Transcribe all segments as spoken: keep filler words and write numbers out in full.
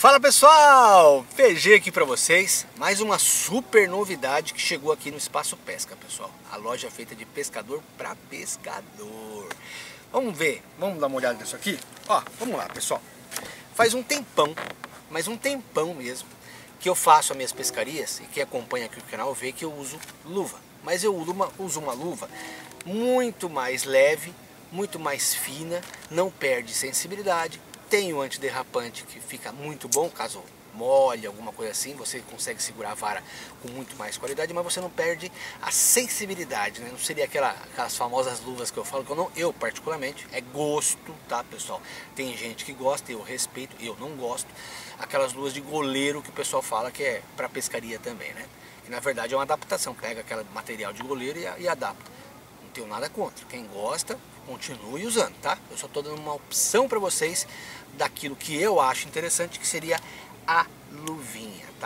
Fala pessoal, P G aqui pra vocês, mais uma super novidade que chegou aqui no Espaço Pesca, pessoal. A loja feita de pescador para pescador. Vamos ver, vamos dar uma olhada nisso aqui? Ó, vamos lá pessoal. Faz um tempão, mas um tempão mesmo, que eu faço as minhas pescarias e quem acompanha aqui o canal vê que eu uso luva. Mas eu uso uma, uso uma luva muito mais leve, muito mais fina, não perde sensibilidade. Tem o antiderrapante que fica muito bom, caso molhe, alguma coisa assim, você consegue segurar a vara com muito mais qualidade, mas você não perde a sensibilidade, né? Não seria aquela, aquelas famosas luvas que eu falo, que eu, não, eu particularmente, é gosto, tá pessoal? Tem gente que gosta, eu respeito, eu não gosto. Aquelas luvas de goleiro que o pessoal fala que é para pescaria também, né? Que na verdade é uma adaptação, pega aquele material de goleiro e, e adapta. Não tenho nada contra, quem gosta, continue usando, tá? Eu só estou dando uma opção para vocês daquilo que eu acho interessante, que seria a luvinha, tá?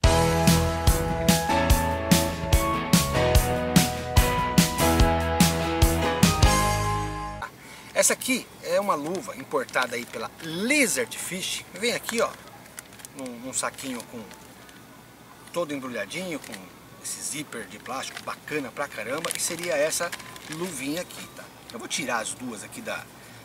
Essa aqui é uma luva importada aí pela Lizard Fish. Vem aqui, ó, num, num saquinho com todo embrulhadinho, com esse zíper de plástico bacana pra caramba, e seria essa luvinha aqui, tá? Eu vou tirar as duas aqui da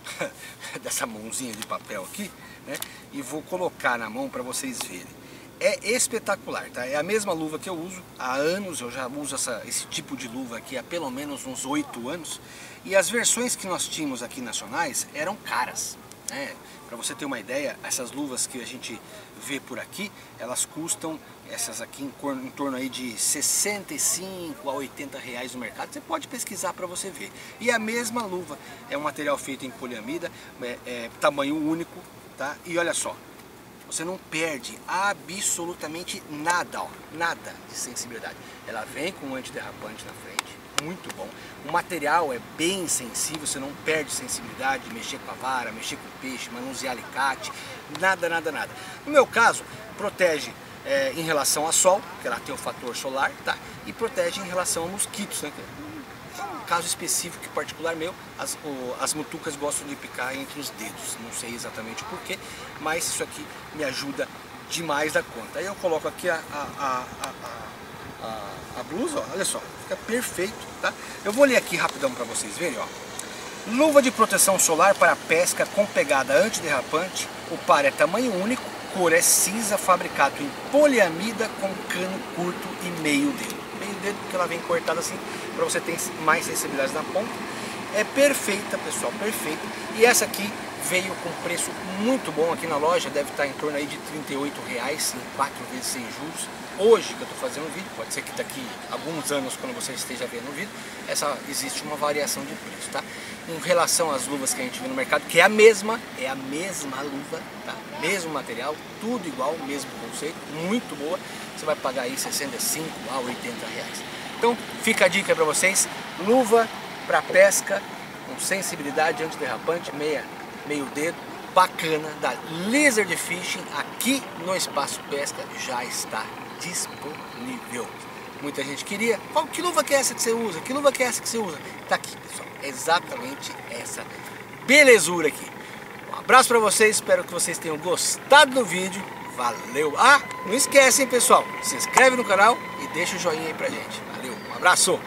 dessa mãozinha de papel aqui, né? E vou colocar na mão para vocês verem. É espetacular, tá? É a mesma luva que eu uso há anos, eu já uso essa, esse tipo de luva aqui há pelo menos uns oito anos. E as versões que nós tínhamos aqui nacionais eram caras, né? Para você ter uma ideia, essas luvas que a gente vê por aqui, elas custam, essas aqui em, em torno aí de sessenta e cinco a oitenta reais no mercado. Você pode pesquisar para você ver. E a mesma luva é um material feito em poliamida, é, é tamanho único, tá? E olha só, você não perde absolutamente nada, ó, nada de sensibilidade. Ela vem com um antiderrapante na frente, muito bom. O material é bem sensível, você não perde sensibilidade, mexer com a vara, mexer com o peixe, manusear alicate, nada, nada, nada. No meu caso, protege é, em relação a sol, que ela tem o fator solar, tá? E protege em relação a mosquitos, né? É um caso específico que particular meu, as, o, as mutucas gostam de picar entre os dedos, não sei exatamente o porquê, mas isso aqui me ajuda demais da conta. Aí eu coloco aqui a, a, a, a, a, a blusa, ó, olha só, fica perfeito, tá? Eu vou ler aqui rapidão para vocês verem, ó. Luva de proteção solar para pesca com pegada antiderrapante, o par é tamanho único, cor é cinza, fabricado em poliamida com cano curto e meio dedo. Meio dedo porque ela vem cortada assim, para você ter mais sensibilidade na ponta. É perfeita, pessoal, perfeita. E essa aqui veio com preço muito bom aqui na loja, deve estar em torno aí de trinta e oito reais, em quatro vezes sem juros. Hoje que eu estou fazendo o vídeo, pode ser que daqui a alguns anos, quando você esteja vendo o vídeo, essa, existe uma variação de preço, tá? Em relação às luvas que a gente vê no mercado, que é a mesma, é a mesma luva, tá? Mesmo material, tudo igual, mesmo conceito, muito boa. Você vai pagar aí sessenta e cinco a oitenta reais. Então, fica a dica para vocês, luva para pesca com sensibilidade antiderrapante, meia, meio dedo, bacana, da Lizard Fishing, aqui no Espaço Pesca já está disponível. Muita gente queria, qual, que luva que é essa que você usa? Que luva que é essa que você usa? Tá aqui, pessoal, exatamente essa belezura aqui. Um abraço para vocês, espero que vocês tenham gostado do vídeo. Valeu! Ah, não esquece, hein, pessoal, se inscreve no canal e deixa o joinha aí pra gente. Valeu, um abraço!